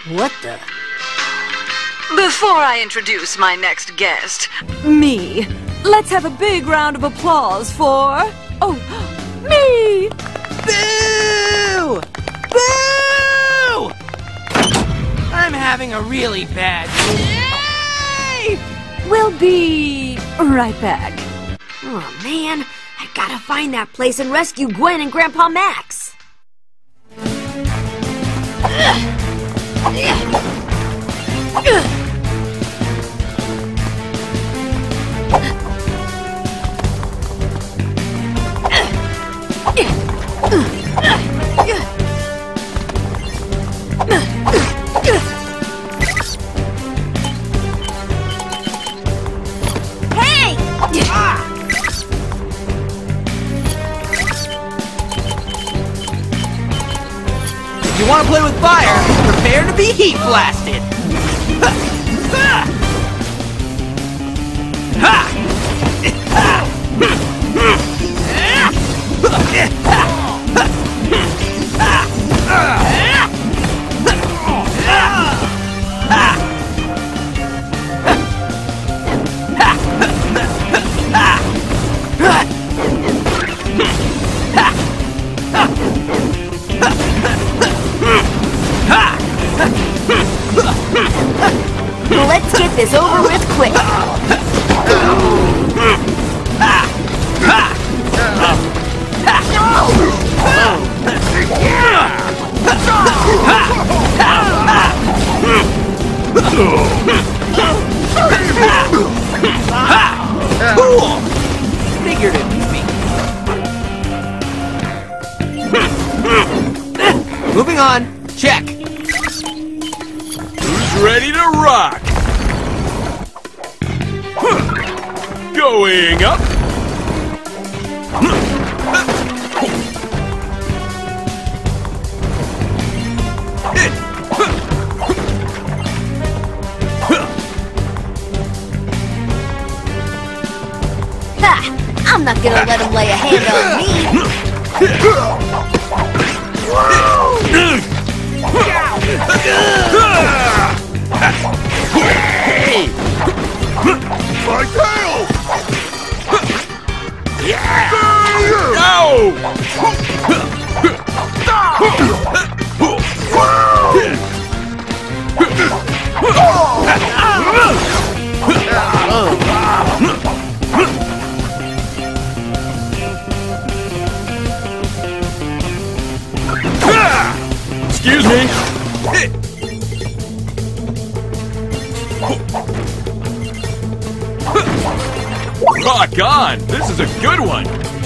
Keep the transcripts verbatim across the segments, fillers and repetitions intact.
What the? Before I introduce my next guest, Me. Let's have a big round of applause for... Oh, me! Boo! Boo! I'm having a really bad day! We'll be right back. Oh man, I gotta find that place and rescue Gwen and Grandpa Max. If you want to play with fire, prepare to be heat blasted! Let's get this over with quick. Cool! Figuratively speaking. Moving on. Check. Who's ready to rock? Going up. Ha! I'm not gonna let him lay a hand on me. My tail! Yeah! No! Excuse me. Rock on! This is a good one!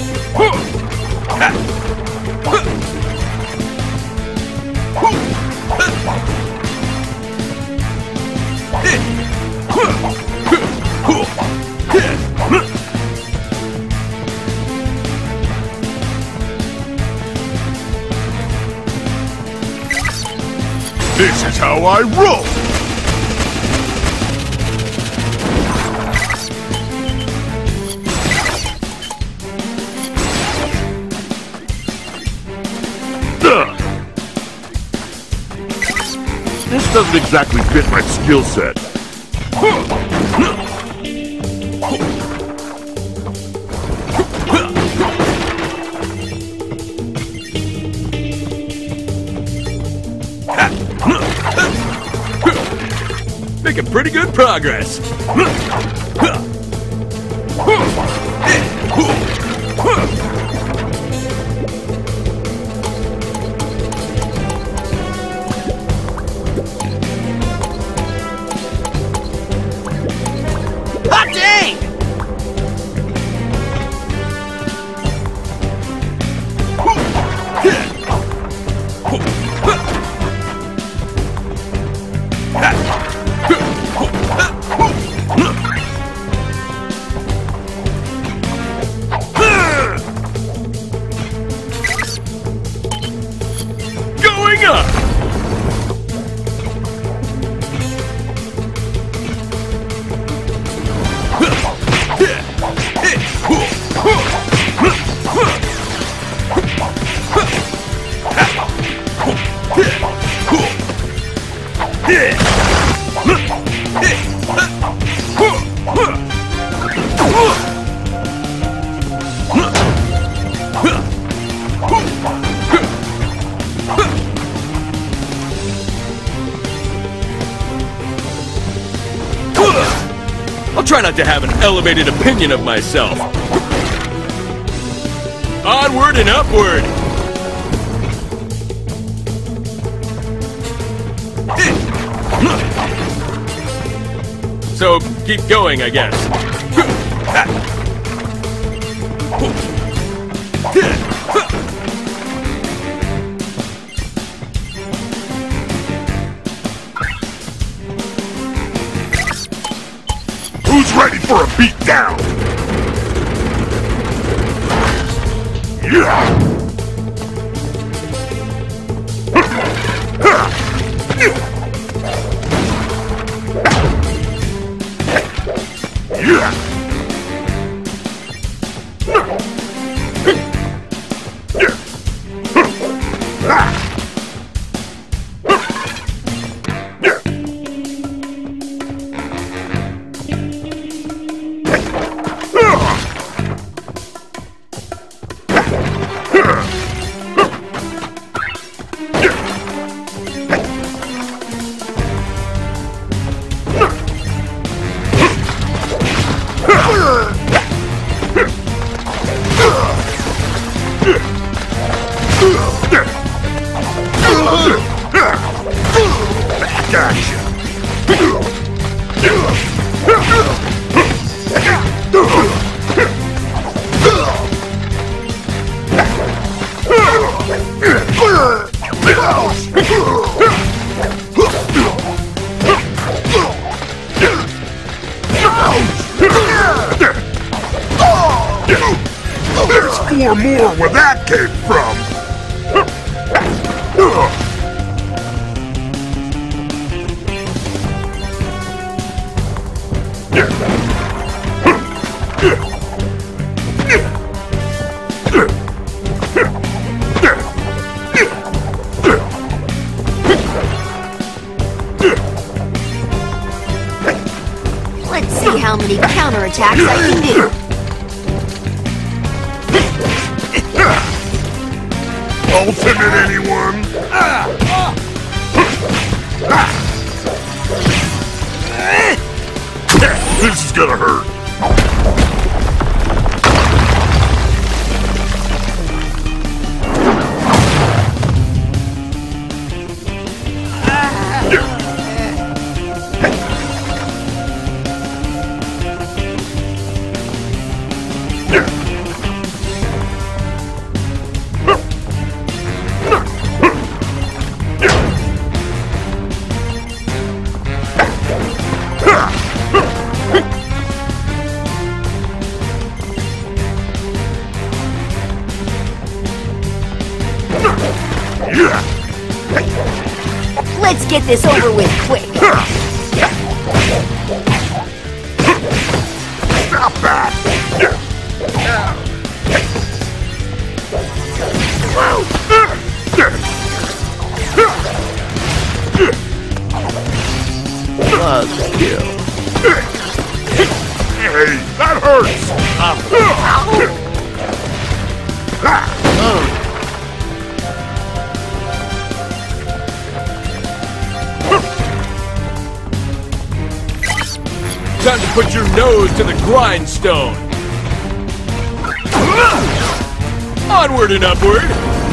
This is how I roll! This doesn't exactly fit my skill set. Making pretty good progress. Hot dang! I'll try not to have an elevated opinion of myself. Onward and upward! So, keep going, I guess. Who's ready for a beatdown? Yeah! Yeah! There's four more where that came from! Let's see how many counterattacks I can do. Ultimate, anyone? This is gonna hurt. Let's get this over with quick. Stop that! Let's kill. Hey, that hurts! Time to put your nose to the grindstone! Onward and upward!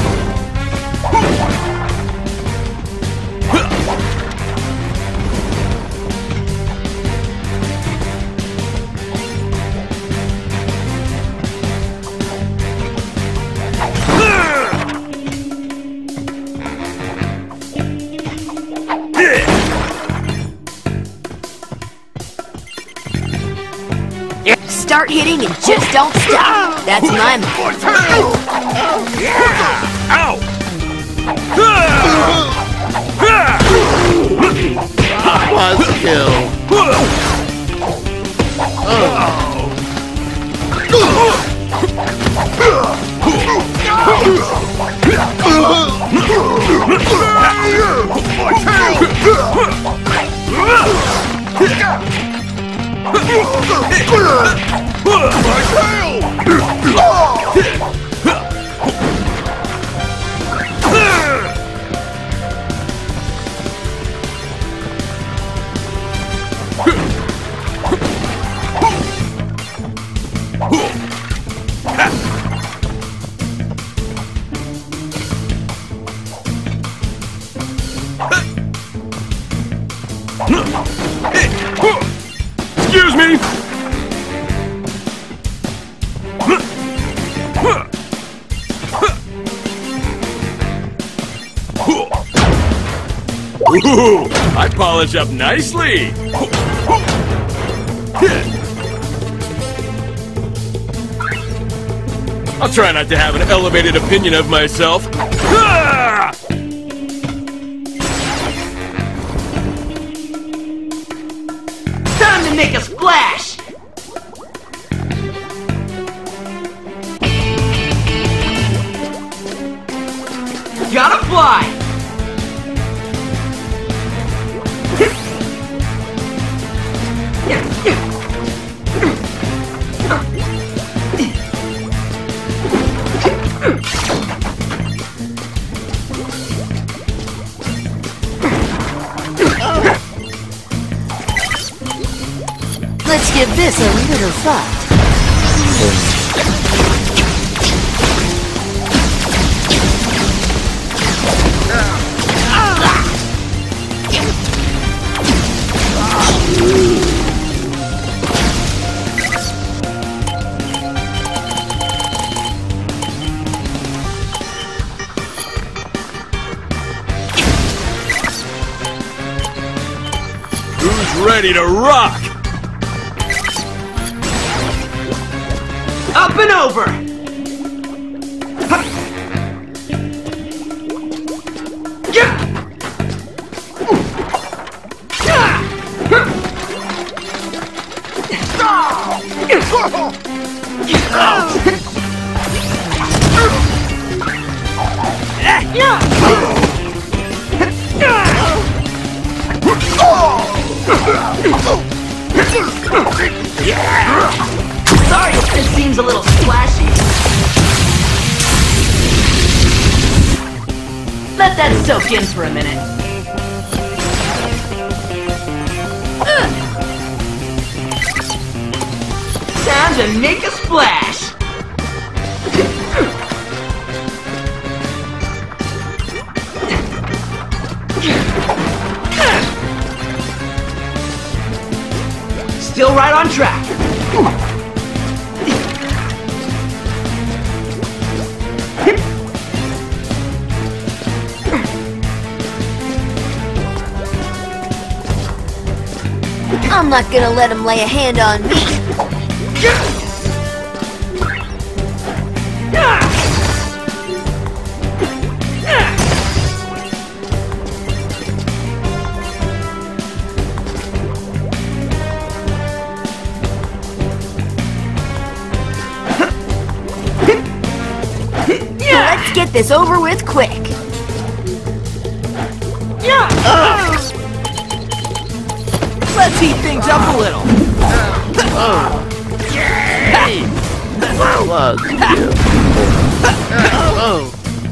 Start hitting and just don't stop. That's my motto. Ow! Let's kill. My tail! Excuse me! Ooh, I polish up nicely! I'll try not to have an elevated opinion of myself. Time to make a splash! Gotta fly! Let's give this a little thought. Who's ready to rock? Up and over! Sorry if this seems a little splashy. Let that soak in for a minute. Time to make a splash! Still right on track. I'm not gonna let him lay a hand on me. Let's get this over with quick. Let's heat things up a little. Hey! Was you? Oh.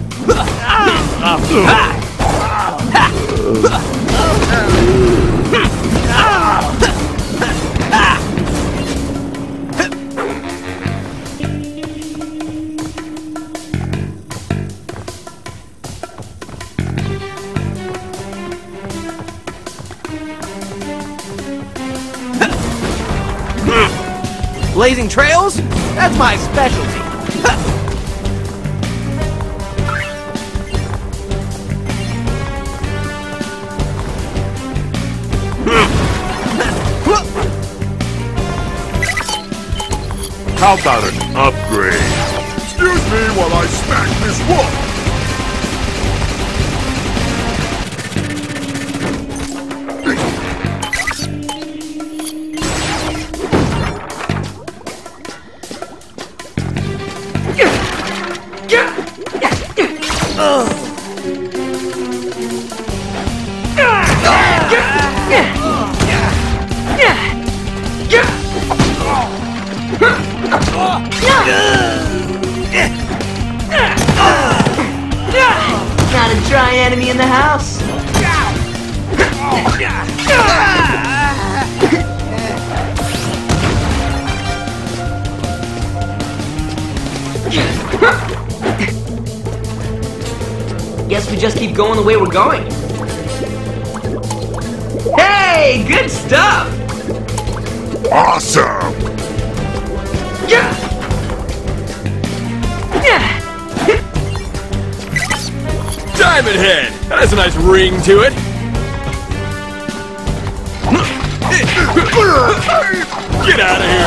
Blazing trails? That's my specialty. How about an upgrade? Excuse me while I smack this wall. try enemy in the house. Guess we just keep going the way we're going. Hey, good stuff! Awesome! Yeah! Yeah! Diamond Head! That has a nice ring to it! Get out of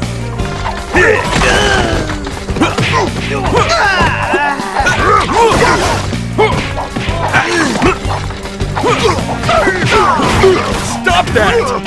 here! Stop that!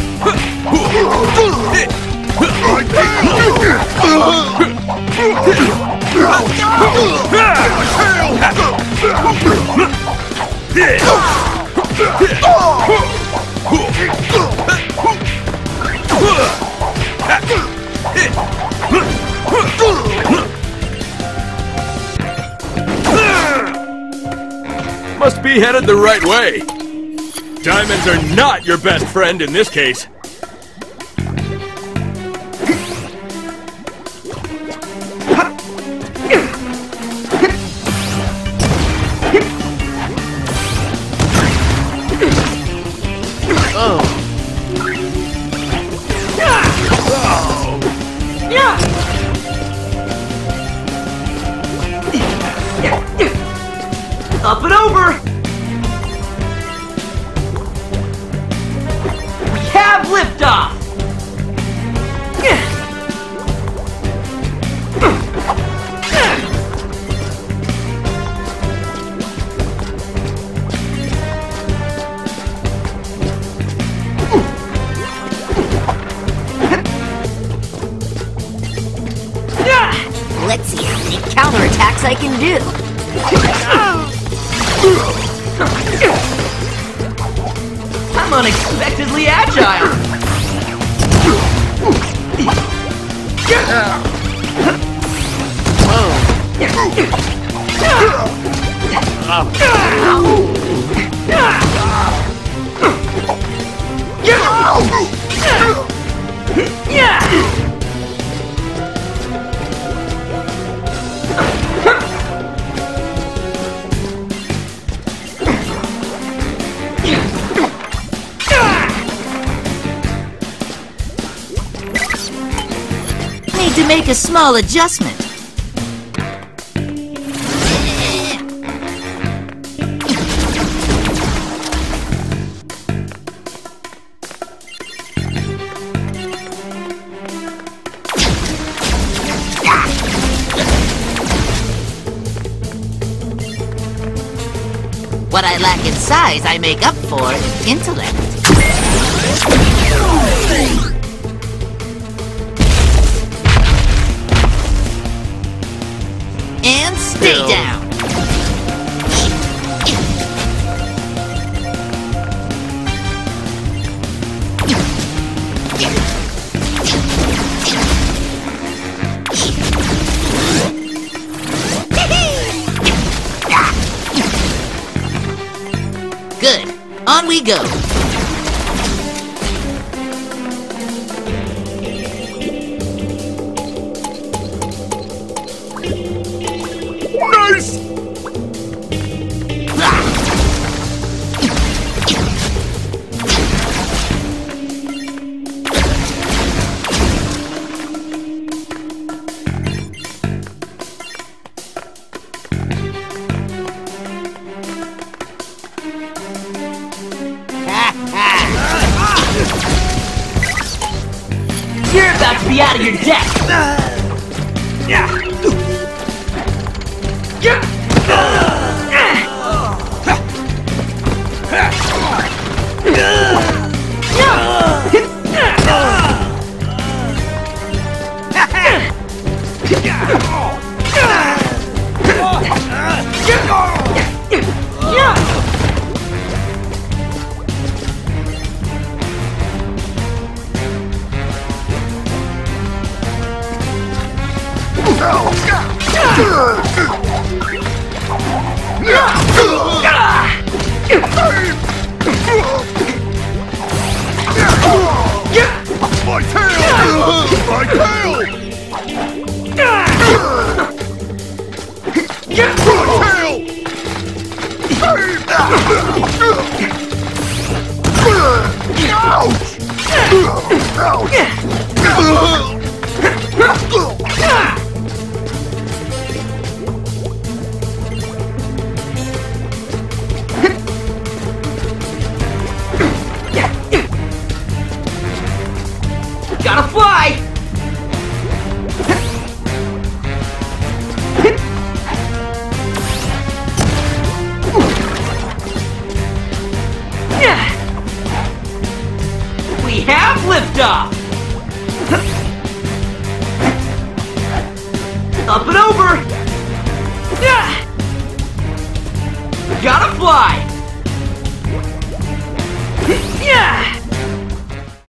Must be headed the right way. Diamonds are not your best friend in this case. Up and over! We have liftoff! Let's see how many counterattacks I can do. I'm unexpectedly agile! Need to make a small adjustment. What I lack in size, I make up for in intellect. And stay Bill. down. Good. On we go. Nice! You're about to be out of your depth! Yeah! Help! Gotta fly! We have liftoff! Up and over! Gotta fly! Yeah!